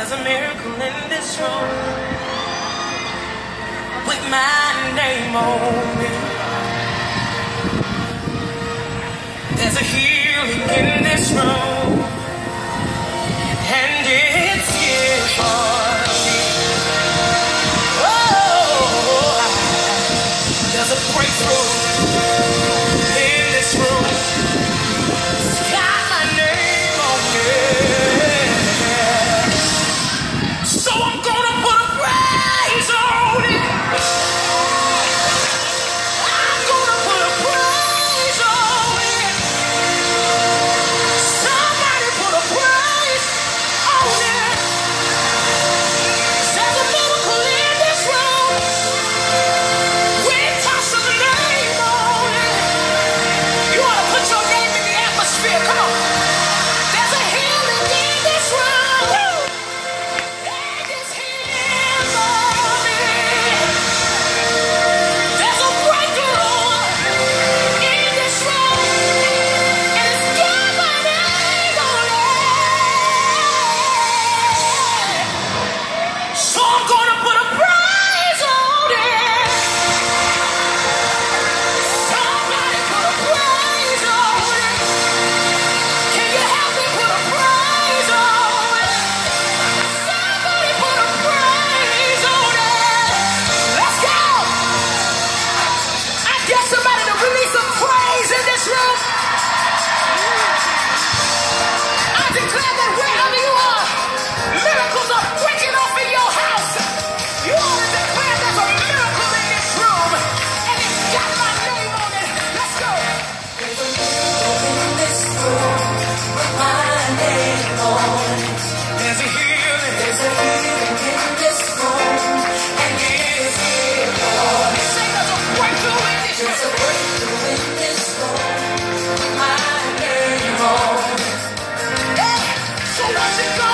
There's a miracle in this room with my name on it. There's a healing in this room, and it's here for me. Oh, there's a breakthrough in this room. It's got my name on it. So I'm gonna put a praise on it. I'm gonna put a praise on it. Somebody put a praise on it. There's a miracle in this room. We toss the name on it. You ought to put your name in the atmosphere. Come on. There's a healing in this room. And it's here for me. There's a breakthrough in this room. And it's got my name on it. So I'm gonna put a praise on it. Somebody put a praise on it. Can you help me put a praise on it? Somebody put a praise on it. Let's go. I dare somebody to release some praise in this room. I declare that wherever you are, miracles are breaking off in your house. You ought to declare there's a miracle in this room, and it's got my name on it. Let's go. There's a miracle in this room with my name on it. There's a healing. There's a healing in this room, and it's here for me. Say there's a breakthrough in this room. There's a breakthrough in this room with my name on it. Yeah. So what's it gonna